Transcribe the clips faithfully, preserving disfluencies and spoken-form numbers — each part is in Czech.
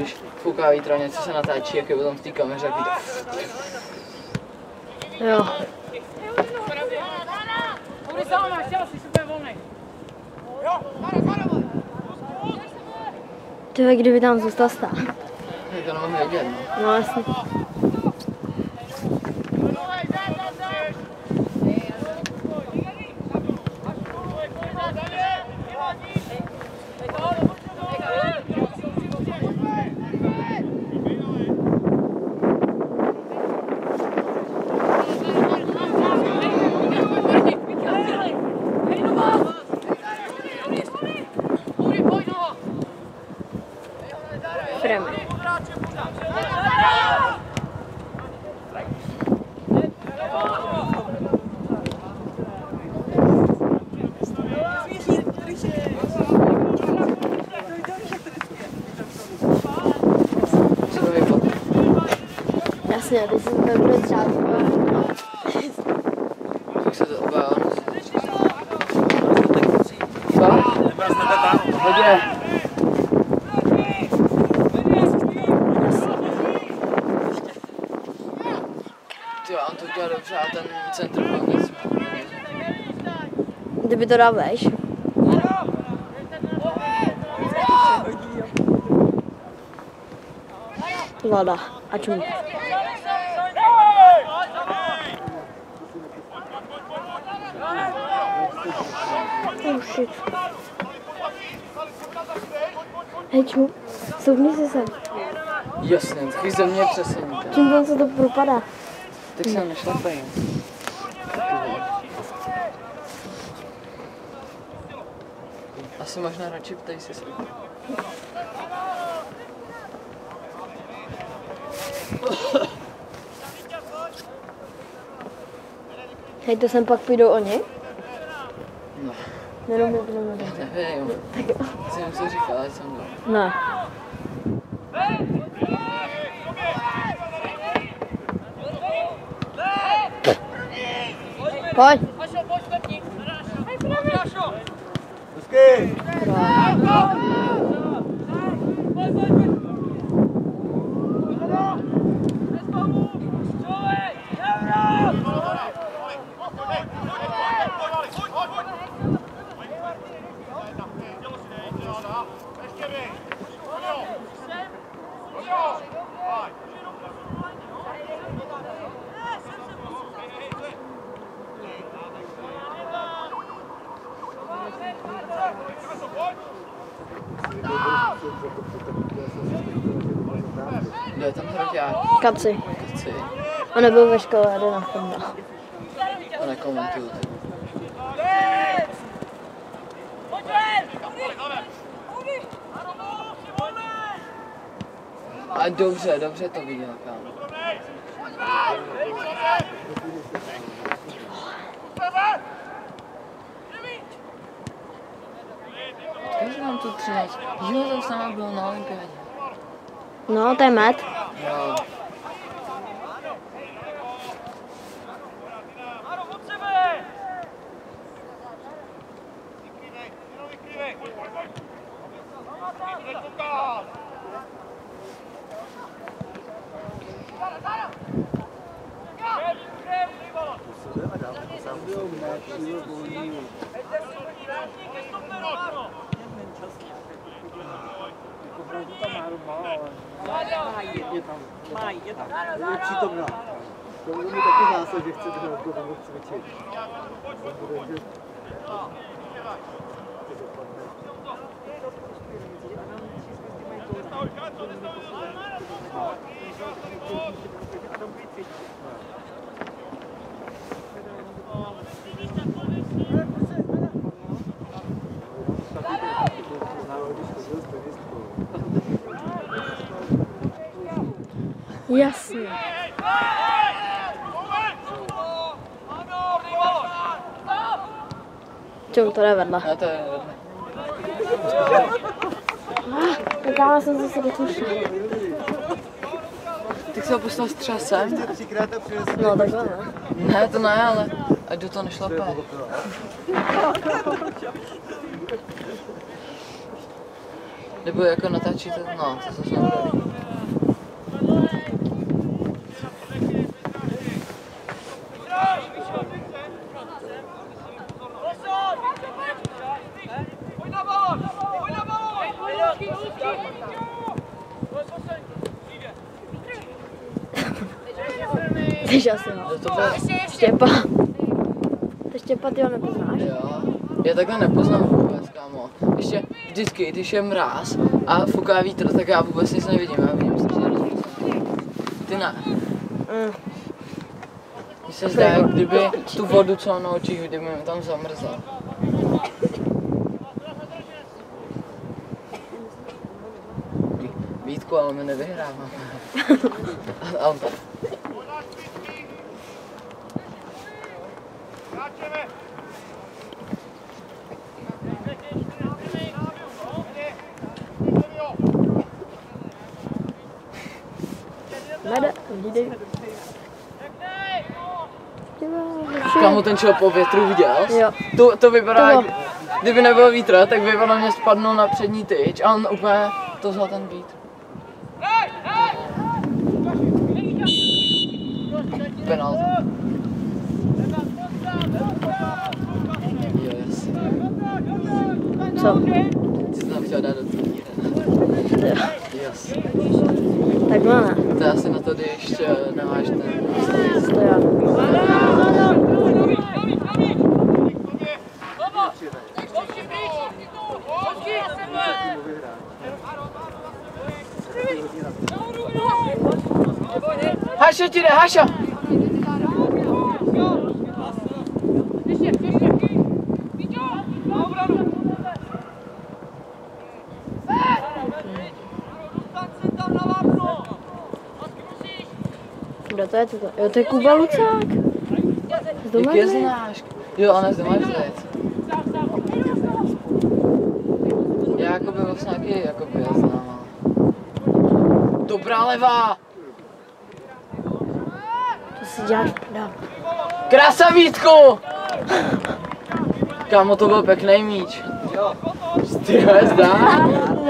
když fouká vítr a něco se natáčí, jak je potom v té kameře, jak to... Jo. Tyhle, kdyby tam zůstal stát. Je to nemohl vědět, no. No jasně. Fremy. Jasně, teď se to bude třát. Jak se to obává? Co? Hodě. Tyjo, on to udělal dobře a ten centr byl nic. Kdyby to dal veš. Voda. A čum. Oh shit. Hej, čmu. Souvni se sem. Jasně, taky ze mě přesně. Čím tam se to propadá? Tak se nešlapej. Asi možná radši ptej si se. Hej, to sem pak půjdou oni? No. Jenom jak budeme dát. Nevím. Tak jo. Jsem si říkal, ale jsem dal. Ne. Pojď. Kdo je tam hroťák? Kaci. Kaci. On nebyl ve škole, jde na fotbal. A nekomentuju. A dobře, dobře to viděl, kámo. Když mám tu třináct, že tam sama bylo na olympiádě. No, to je med. Jo. Je přítomná. To je mi taky zásad, že chci to tomu cvičit. Jasně. Čum, to jde vedle. A to je vedle. Ah, tak já jsem zase dotušila. Tak se ho poslal třeba sem? No, takhle ne. Ne, to ne, ale ať do toho nešlape. Nebo jako natáčíte, no, to se nebude líbit. Teď asi no. To bude... Štěpa. To Štěpa ty ho nepoznáš? Jo, já takhle nepoznám vůbec, kámo. Ještě vždycky, když je mráz a fuká vítr, tak já vůbec nic nevidím, já vidím strašně rozpoznaný. Ty ne. Mm. Mně se zdá, jak kdyby tu vodu, co na očích, kdyby mi tam zamrzla. Vítku, ale my nevyhráváme. Ale tak. Mede, vidíte. Kámo, ten šel po větru, viděl? Jo. To, to vypadá, To jak, kdyby nebyl vítr, tak by podle mě spadnul na přední tyč a on úplně to vzal ten vítr. Penalta. Yes. Co? Jsi tam chtěl dát do týdne. Jo. Yes. Takhle ne. To asi na to, když nemáš ten... Stojan. Haša ti jde, Haša! Kdo to je toto? Jo, to je Kuba Lucák. Jak je znáš? Jo, ale zde máš zajec. Já jakoby vlastně taky jakoby je znám. Dobrá levá! To si děláš prdel. Krása Vítku! Kámo, to byl pěkný míč. Ty hvězda.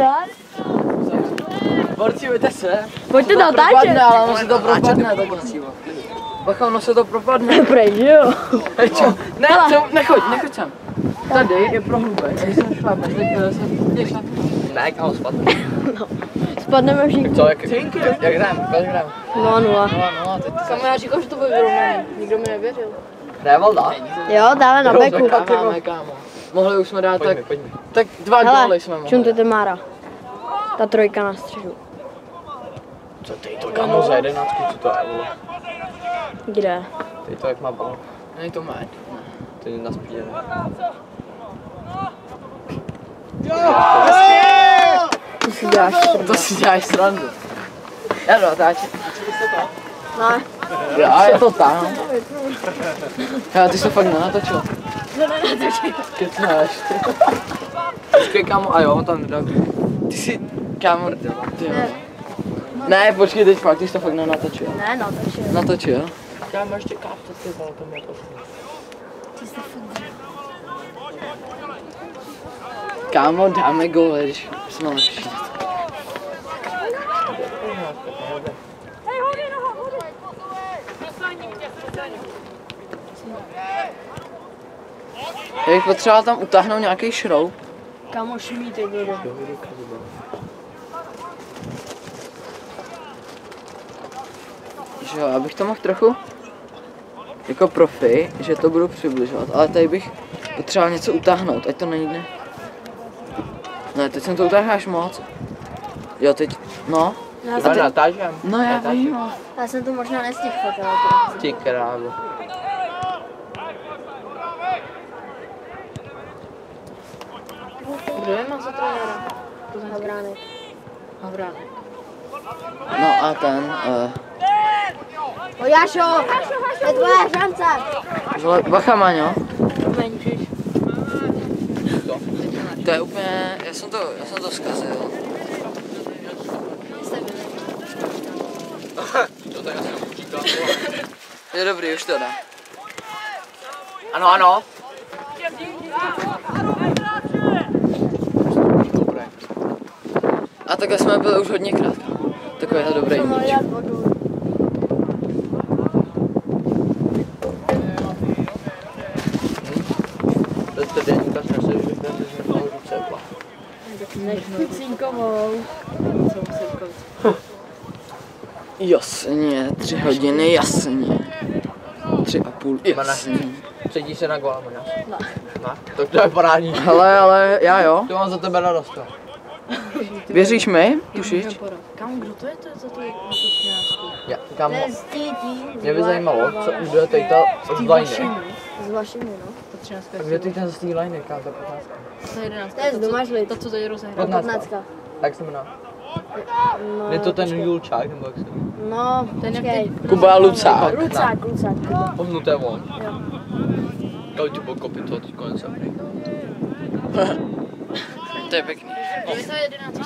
Borci, ujďte se. Pojďte To natáčet. propadne, ale ono se to propadne takhle. Bacha, ono se to propadne. Prej, že jo? Hej, čo? Ne, co? Nechoď, nechoď sem. Tady je prohlubek, když se šlápeš, tak se jdeš na to. Ne, kámo, spadne. Spadneme všichni. Co, jak, jak, jak hrám, jak hrám? nula nula. No, no, teď ty Kamu já říkal, že to bude vyrovnaný. Nikdo mi nevěřil. Ne, Valda? Jo, dále na beku. Máme, kámo. Mohli už jsme dát Pojďme, tak, pojďme. tak dva góly jsme mohli. čum to je Mára. Ta trojka na středu. Co ty to, kámo, za jedenáctku, co to je, vole? Kde? Ty to, jak má bal? Není to máč. Ty na spíně, ne? To si děláš prdel. To si děláš srandu. Já jdu natáčet. Ne. Já, je to tam. Já, ty jsi to fakt nenatočil. Kecnáš. Počkej, kámo, a jo, on tam nedá. Ty jsi, kámo, ty jo. Ne, počkej, teď fakt, ty jsi to fakt nenatočil. Ne, no, takže. Natočil? Kámo, ještě kápce, ty vole, to mě to. Kámo, dáme góly, když jsme lepší. Já bych potřeboval tam utáhnout nějaký šroub. Kámo, šumí teď někdo. Že jo, abych to mohl trochu jako profi, že to budu přibližovat, ale tady bych potřeboval něco utáhnout, ať to nejde. Ne, teď jsem to utáháš moc. Jo, teď, no. Já Já jsem, natážem. No já vím, no. já jsem to možná nestihl fakt, ale Ty krávo. kdo je má za trenéra? Havránek. Havránek. No a ten, uh, O Jašo, to je tvoje šance. vole, bacha Maňo, Menšíš. to je úplně, já jsem to, já jsem to zkazil. To tak asi neučítá. Je dobrý, už to dá. Ano, ano. Dobré. takhle jsme byli už hodněkrát. Takový je dobrý No, míč. já vodu. To je tedy Lukáš nese, že jsme na ruce. Než kucínkovou. Jasně, tři hodiny, jasně. Tři a půl, jasně. Předí se na gól, Maňas. No. No, tak to je parádní. Hele, ale já jo. To mám za tebe radost. Věříš mi, tušíš? Kam, kdo to je to za to třináctku? Já, kam, To je z títí. mě by zajímalo, co udělá tady ta z liny. S vašimi, no. To třináctka Tak kde ty ten z té liny, kam ta patnáctka? To je jedenáctka. To je z domažlit. To, co tady rozehrál. Patnáctka. Patnáctka. A jak se jmenuje? No, Je to ten počkej. Julčák, nebo jak se jmenuje? No, Ten je počkej. v Kuba Lucák. Lucák, Lucák. Kuba. Ohnu, to je on. Jo. Já ti pokopit to, teď konec aprý. To je pěkný. Je to jedenáctka.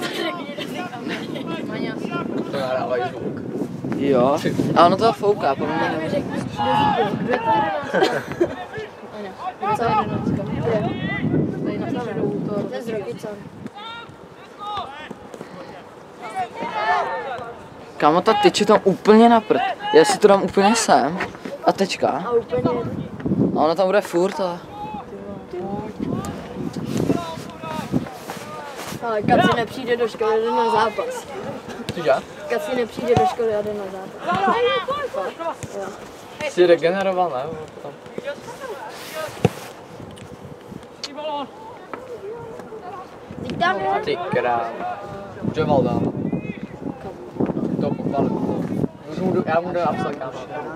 Maňas. To nahrávají zvuk. Jo. A ono to fouká, podle mě nevím. Kdo je to jedenáctka? Maňas. Kdo je to jedenáctka? Tady na středu toho. To je z Rokycan. Kámo, ta tyč je tam úplně na prd. Já si to dám úplně sem. A tečka. A úplně. A ona tam bude furt, ale... Ale Kaci nepřijde do školy, jde na zápas. Cože? Kaci nepřijde do školy a jde na zápas. Jo. Jsi regeneroval, ne? Tam. Teď tam je. Ty král. Převal dál. To pochválit. Můžu mu, do- já mu dám napsat, kámo.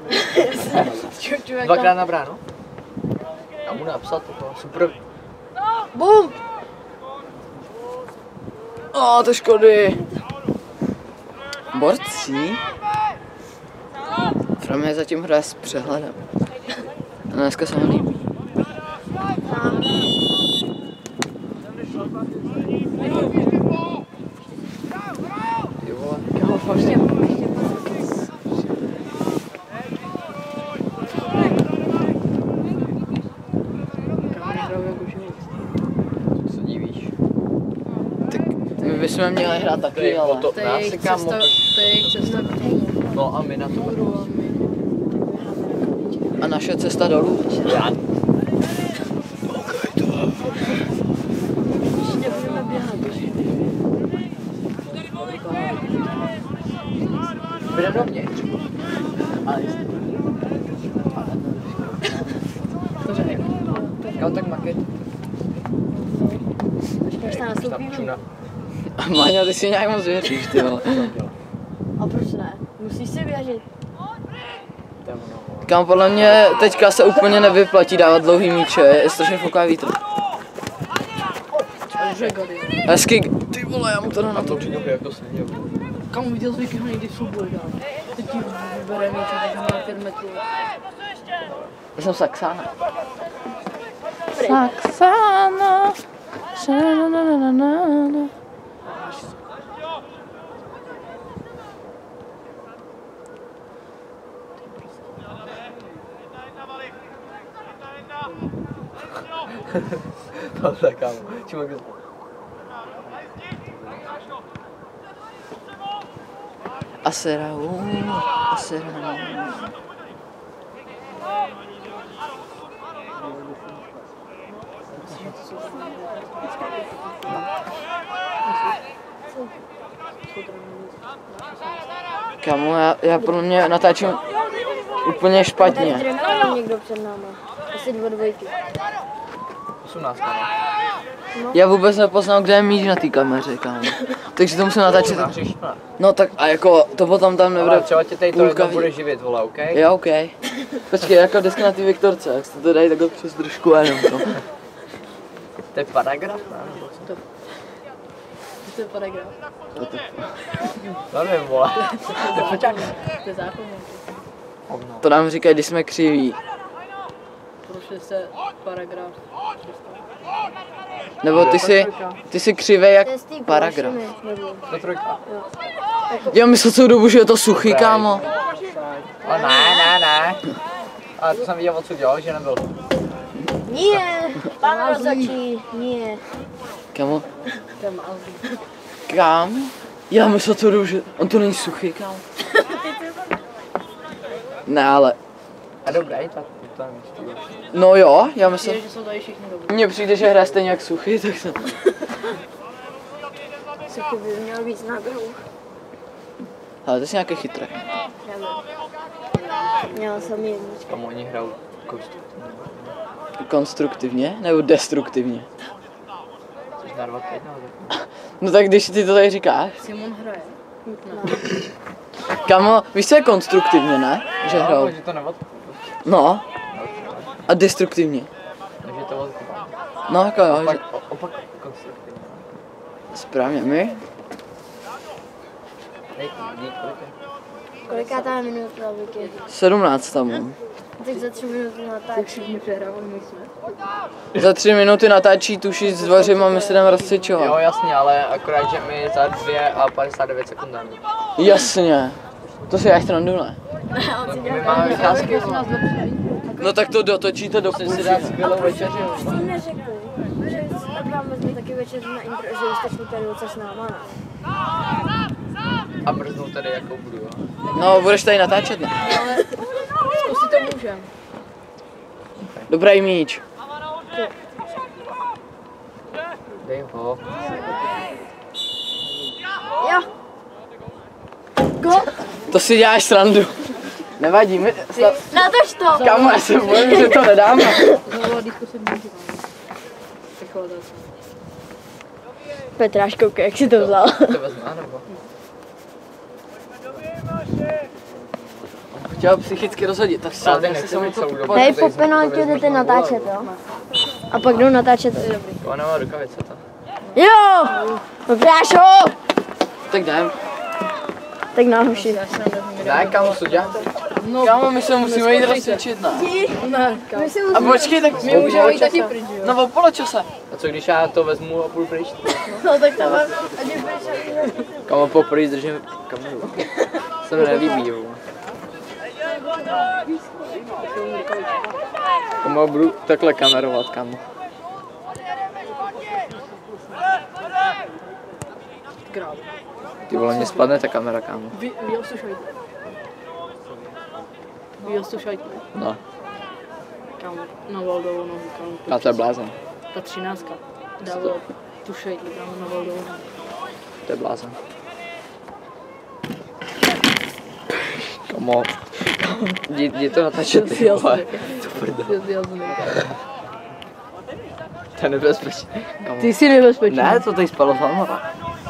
Dvakrát na bránu. Já mu napsat toto, super. Bum! O, to škody. Borcí. Fram je zatím hraje s přehledem. A dneska se mi líbí. Ty vole. Kámo, fakt. Co se divíš? Tak my bychom měli hrát To taky, je ale... to, To je já jejich si kámo. cesta, to je jejich cesta k tomu. No a my na to. Budu, a my. A naše cesta dolů. Já. Nebudeme běhat. Bude dovnitř. Ale To řekne. kámo, tak maket. Počkej, až tam Tam nastoupíme. čuna. Maňo, ty si nějak moc věříš, ty vole. A proč ne? Musíš si věřit. To je ono. Kam podle mě teďka se úplně nevyplatí dávat dlouhý míče, je strašně fouká vítr. Hezky, ty vole, já mu to dám na A to. to přijde jako sněh. Kam viděl jsi, jak ho někdy v souboji dál? Teď ti vybere míč a teď má pět metrů. Já jsem Saxána. Saxána. Ša-na-na-na-na-na. To tak kámo. Čím jak Aserau, aserau. Kamu, já, já podle mě natáčím úplně Tady špatně. trénoval někdo před náma. Asi dva dvojky. osmnáct, kámo. Já vůbec nepoznal, kde je míč na té kameře, kámo. Takže to musím natáčet. Nářeš, ne? No tak a jako to potom tam nebude. Ale třeba tě tady to půlka jedno ví- bude živit, vole, OK? Jo, OK. Počkej, jako dneska na té Viktorce, jak jste to dají takhle přes držku a jenom to. To je paragraf, ne? Nebo co? To je paragraf. No nevím, vole. To je foťák. To je zákon. Hovno. To nám říkají, když jsme křiví. Prošli se paragraf. Nebo ty jsi, ty jsi křivej jak To je z té paragraf. Polašiny, nebo- To je trojka. Já myslel celou dobu, že je to suchý, kámo. O ne, ne, ne. Ale to jsem viděl, co dělal, že nebyl. Nie, pan rozhodčí, nie. Kámo, To je Malví. Kam? Já myslel to růže. On to není suchý, kam? Ne, ale... A dobrý, tak to je No jo, já myslím... Že jsou tady všichni dobrý. Mně přijde, že hraje stejně jak suchý, tak jsem... Suchy by měl víc náběhů. Ale to je nějaký chytrý. Měl jsem jedničku. Kam oni hrajou konstruktivně. Konstruktivně nebo destruktivně? Což na dva pět nebo tak. No tak když ty to tady říkáš. Simon hraje. Kamo, víš co je konstruktivně, ne? Že No, hrajou. že to neod... No. A destruktivně. Takže to odkopám. No jako jo, že... Opak, o- opak konstruktivně. Správně, my? Hej, dík, kolik je? Kolikátá je minuta, Vicky? sedmnáct tam mám. Tak za tři minuty natáčí. Všichni přehrávali, my jsme. Za tři minuty natáčí tuší s dvořima, my se jdeme Jo, rozcvičovat. jasně, ale akorát, že my za dvě a padesát devět sekund dáme. Jasně. To si já srandu, ne? On si My dělá máme vycházky. No tak to dotočíte do půl. Si dát skvělou večeři. Jste jí neřekli, že tak vám vezme taky večer na intro, že jste šli tady docela s náma, ne? A brznou tady jakou budu, jo. No, budeš tady natáčet, ne? Ale zkusit to můžem. Dobrý míč. Dej ho. Jo. Go. To si děláš srandu. Nevadí, my... Natoč to. Kamo, já se bojím, že to nedáme. Znovu diskusi můžu. Takhle to. Petráš, koukej, jak si to vzal. To vezme, nebo? Chtěl psychicky rozhodit, tak Ale se ty nechci být celou dobu. Hej, tady po penaltě vezmu jdete znovu natáčet, gól, jo? A pak jdou natáčet. To nemá rukavice, to. Jo! Petrášo! Tak jdem. Tak náhoši. Ne, kam sudě? No, Kámo, my se musíme jít rozcvičit, ne? ne, kámo. A počkej, tak My můžeme jít taky pryč, jo? No o poločase. A co když já to vezmu a půjdu pryč? No tak tam ať je pryč. Kamo poprvé držím kameru. Se mi nelíbí, jo. Kamo budu takhle kamerovat, kamo. Král. Ty vole, mě spadne ta kamera, kámo. Vy, vy osušajte. Vy osušajte. No, Kámo, na Valdovou nohu, kámo. a to je blázen. Ta třináctka. Dávalo tu šajtli, kámo, na Valdovou nohu. To je blázen. Kamo. Jdi, jdi to natáčet, ty vole. To prdel. To je nebezpečný. Kamo. Ty jsi nebezpečný. Ne, to tady spalo sama.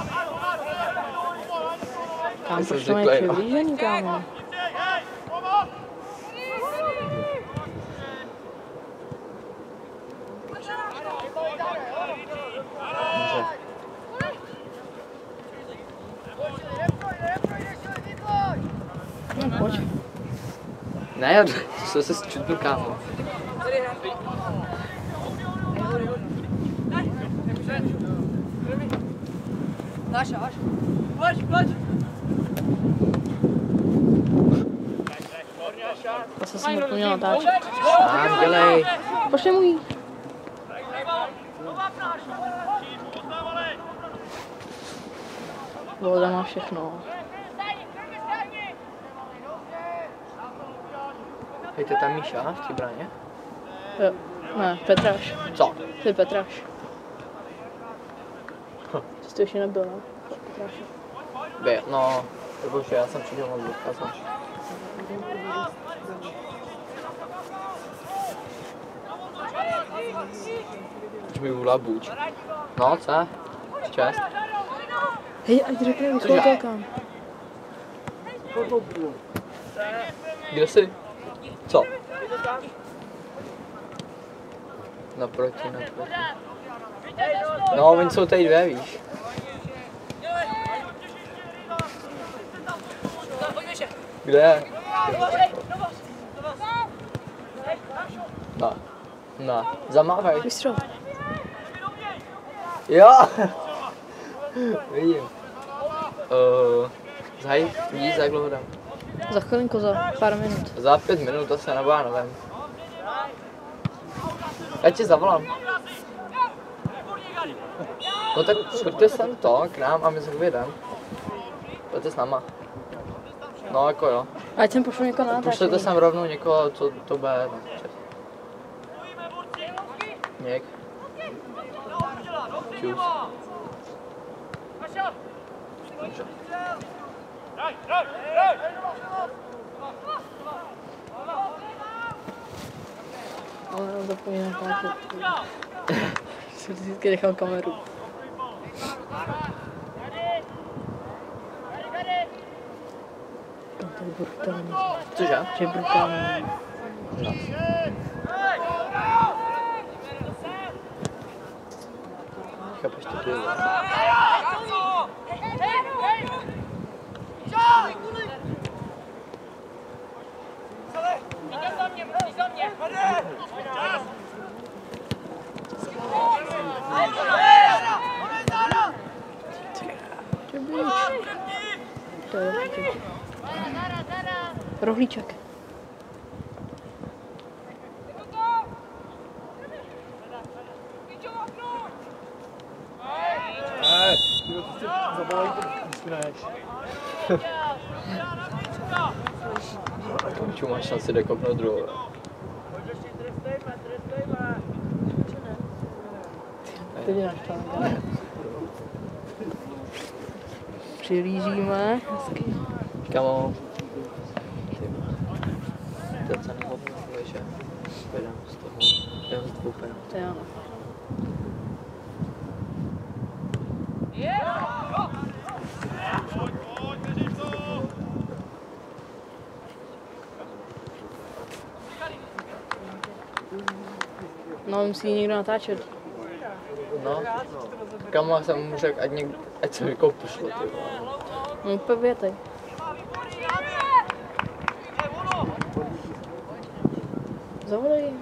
Kámo, Já jsem proč to mají zvyklý, no. přiblížený, kámo? No, pojď. Ne, já to se zčutnu, kámo. Zase jsem zapomněl natáčet. Sám dělej. Pošli mu jí. Voda má všechno. Hejte tam Míša v té braně? Jo. Ne, Petráš. Co? To je Petráš. Ty jsi ještě nebyl, ne? Petráš. By, no, protože já jsem přišel moc odkazat. Už mi volá buď. No, co? Čest. Hej, ať řekne Cože? vychloukou kam. Kde jsi? Co? Naproti, naproti. No, oni jsou tady dvě, víš. Kde? No. No. Zamávej. Vystřel. Jo! Vidím. Uh, zahaj, vidíš, za jak dlouho dám? Za chvilinku, za pár minut. Za pět minut to se nebo já nevím. Já ti zavolám. No tak pojďte sem to, k nám a my se vyjedeme. Pojďte s náma. No jako jo. Ať sem pošlu někoho na natáčení. Pošlete sem rovnou někoho, co to bude natáčet. Něk. Čus. Dobře. Ale on zapomněl natáčet. Jsem si vždycky nechal kameru. To je brutální. Cože? To je brutální. Chápeš to ty? To je rohlíček. Rohlíček. Ču máš šanci dekopnout druhou. Ty mě naštval. Přilížíme. Hezky. Kamo. Teď se nehodnu, že vedem z toho, jdem z dvou penalt. To jo. No, musí někdo natáčet. No, kamo jsem mu řekl, ať, někdo, ať se někoho pošlo, ty vole. No, úplně větej. Zavolej.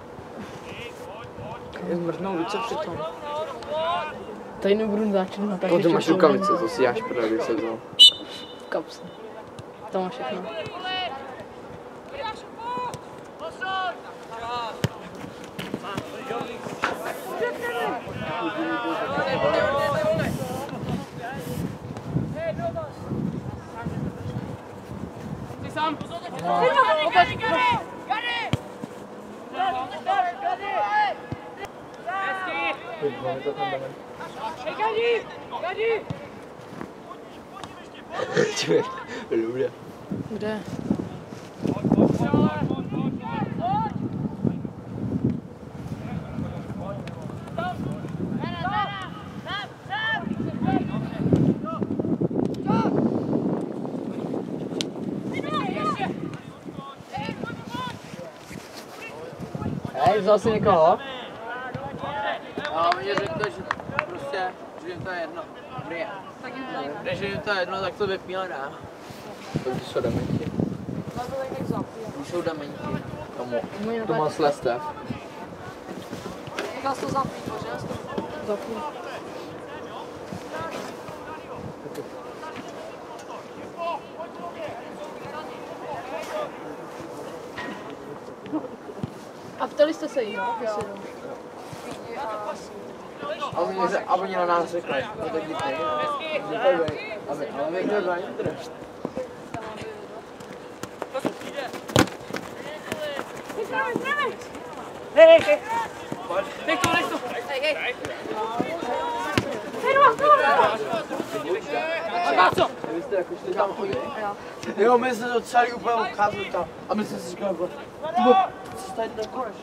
Je zmrznou více přitom. Tady nebudu natáčet natáčet. No, ty máš rukavice, to si jáš právě se vzal. V kapse. To má všechno. Dobré. Kde? Hej, vzal jsi někoho? A oni řekli, že prostě, že jim to je jedno. Dobrý. Když jim to je jedno, tak to vypí a dá. To jsou dementi. Oni jsou dementi. Tomu, to má sleste. Jak to zapít, že? Zapít. A ptali jste se jí, no? A oni, a oni na nás řekli, no tak jdi tady. Aby, ale my to dva interest. Hej, hej, hej. Nech to, nech to. Hej, hej. Hej, no, co? Vy jste jako šli tam chodit? Jo, my jsme to celý úplně obcházeli tam. A my jsme si říkali, co jste tady nakonec?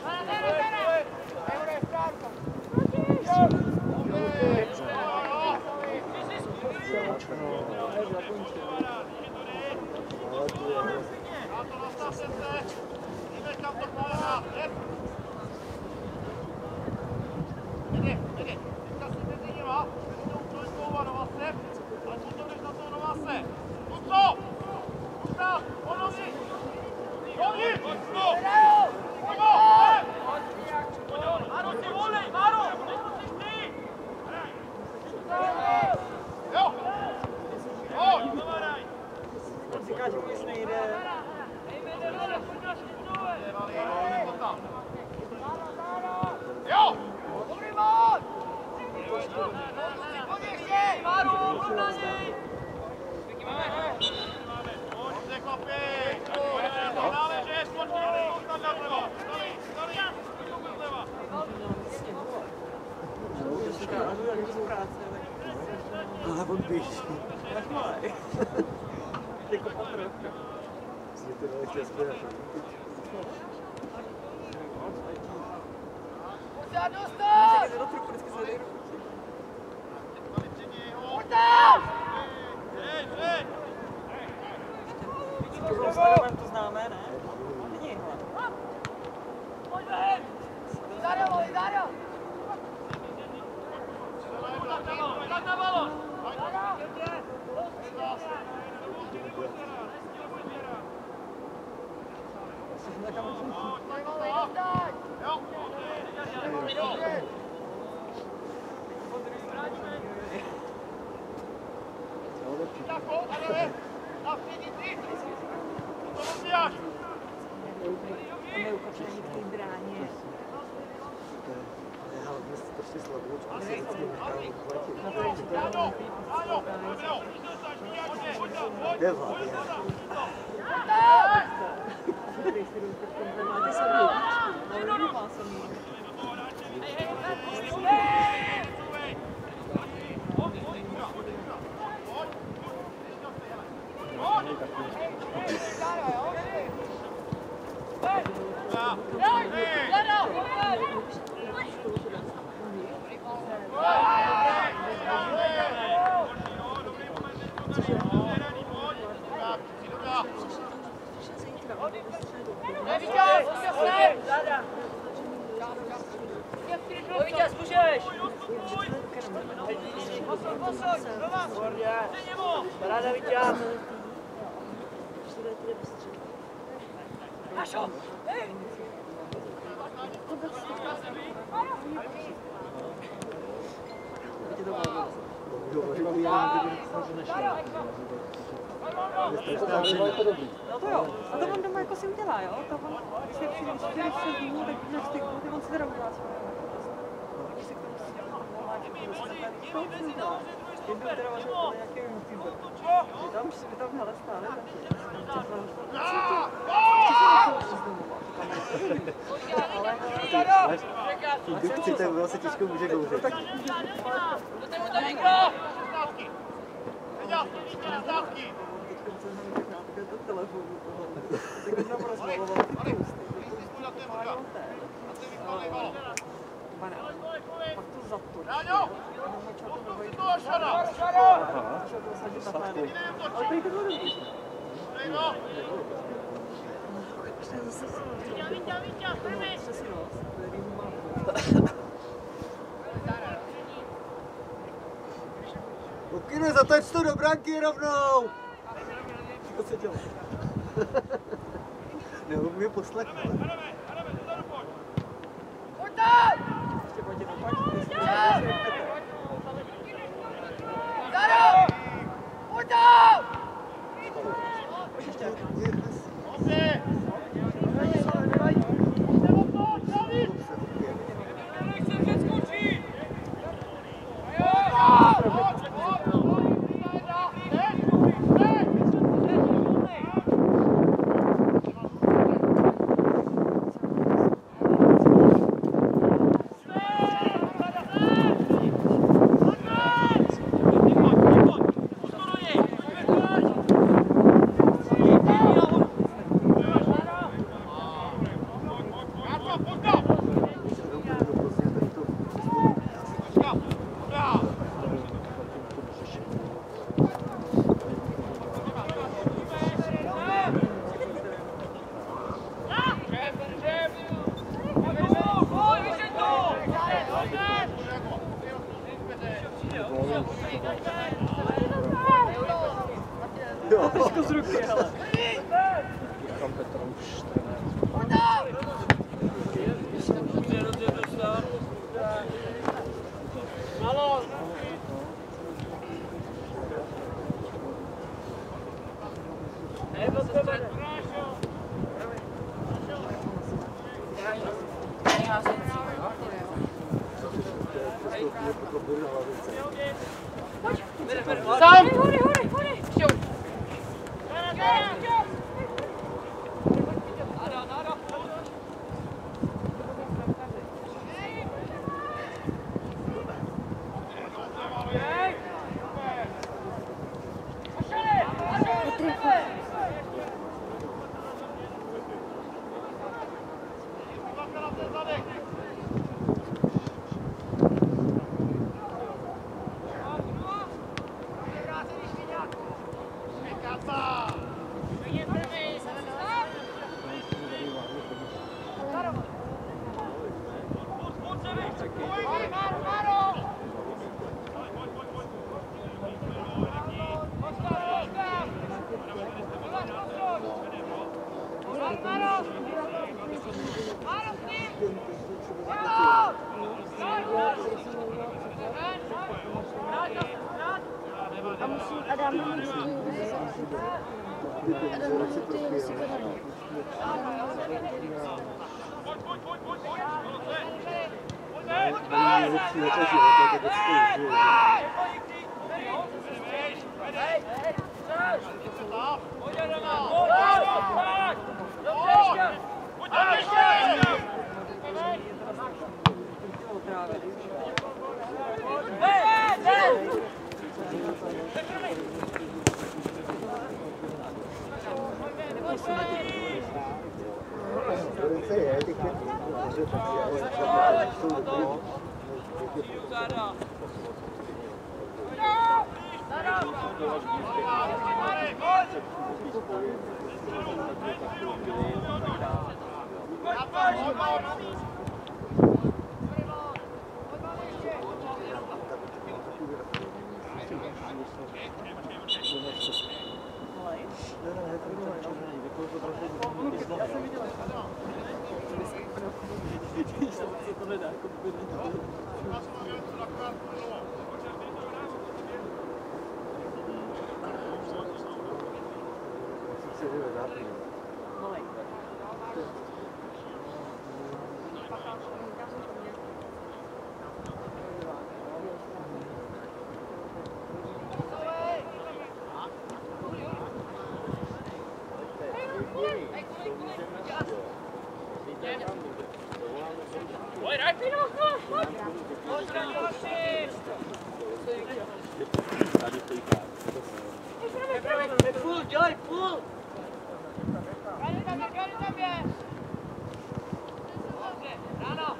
běží. Jako pokrovka. Jsi to dali chtěl zpět. Dostat! Do trupu vždycky zvedej ruku. To známe, ne? Není, hele. Dario, Dario! Neukačení v té bráně. Já hlavně si prostě slaboučku si vždycky nechám odplatit. Na to je čekám. Kde v hlavě? Máte samý líčku, ale nemá samý. Vítěz, můžeš! Ráda vítěz! Hašo! No to jo, a to on doma jako si udělá, jo? To on, když se přijde čtyři šest dnů, tak na čtyři dny, on si teda udělá svoje. Když se k tomu si volá, že to dostane, to si udělá. Jednou teda vlastně to nějaký youtuber. Vy tam, vy tam hele stále taky. Indukci, tak bylo se těžko může kouřit. Do telefonu toho. Tak bych tam rozmaloval ty tousty. Pane, pak to zatočí. Ale tady to bylo dobrý. Lukine, zatoč to do branky rovnou! Co se dělá? Nebo mě poslechne. Ještě pojďte do pak. Dario! Pojď tam! Trošku z ruky, hele. Tam Petra už trenér. Malo! Sam! Hory, hory, hory! Nejlepší leta života, tak to užiju. Velice je, těch je, že tak jsou dobrý. Půl, dělej půl! Káli tam je, káli tam je! Ráno!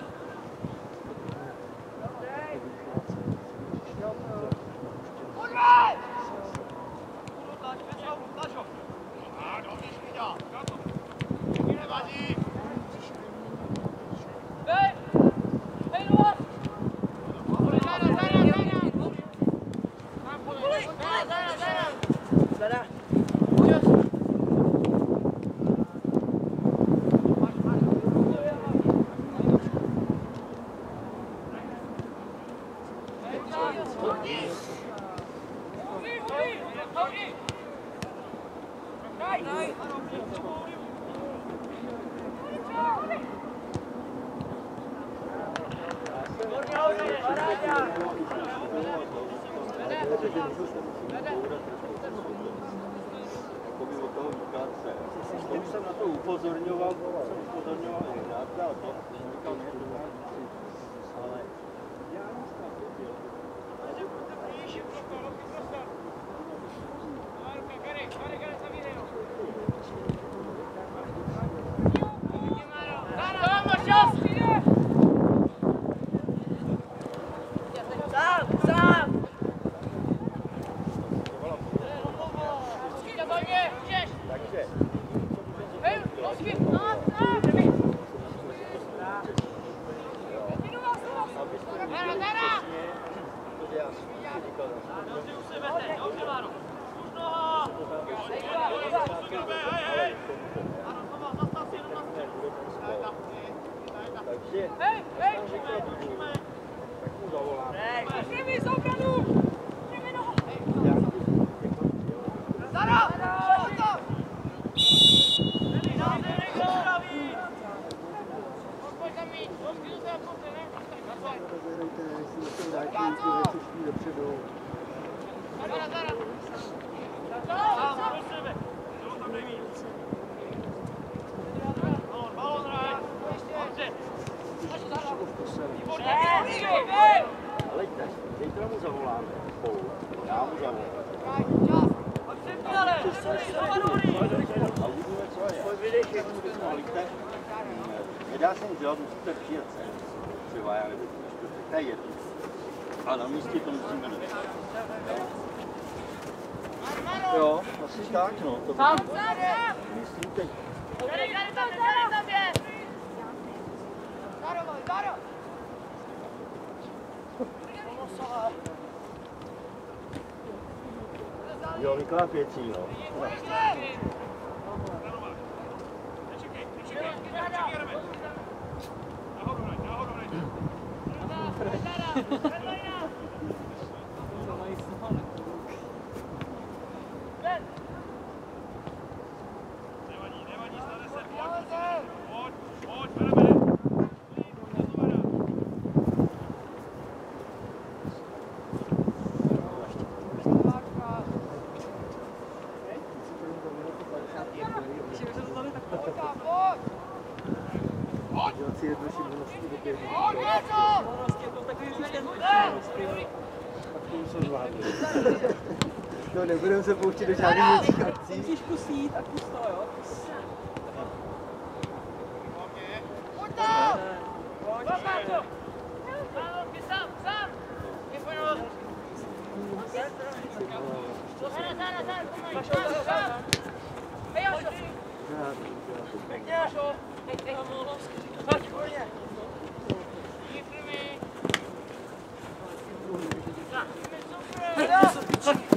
Pojď! Půjdu tlač, Petro, tlač ho! A, dobře, švíďa! Nevadí! Hej! Hej, Luas! Zara, Zara, Zara! Zara, Zara! Zara! Tomu jsem na to upozorňoval, jsem upozorňoval i hned, a to říkal, ne, to ale já Sám, sám! takže Hej, Losky! No, no! Zara, Zara! protože já jsem říkal, Dobře u sebe, teď, dobře, Váro. Už noha! Hej, hej! Ano, Tomáš, zastav si jenom na střechu. takže Hej, hej! tak mu zavolám. Přijmi z obranu! Přijmi nohu! Zara! Pojď to! Pojď tam mít! Losky, jdu se na konce, ne? Rozehrajte, jestli se vrátí, tyhle čeští dopředu. Zara, Zara! Sám, do sebe! Jo, tam nejvíc. Balon, balon, hraj! Dobře! Výborně, výborně! Leďte, zítra mu zavoláme spolu. Já mu zavolám. A přepíle! A uvidíme, co je. Leďte. Nedá se nic dělat, musíte přijet sem. Třeba já nevím, to je jedno. A na místě to musíme mít. Jo, asi tak, no. To Sám! myslím teď. Tady, tady tam, tady tam je! Zaro, Zaro! Jo, vyklápěcí, no. jednu šibunosti do pěti. No vlastně to takový systém prostě. Tak to už jsou zvládli. No nebudeme se pouštět do žádných větších akcí. Musíš kusít a kus to, jo? Kus. Pojď,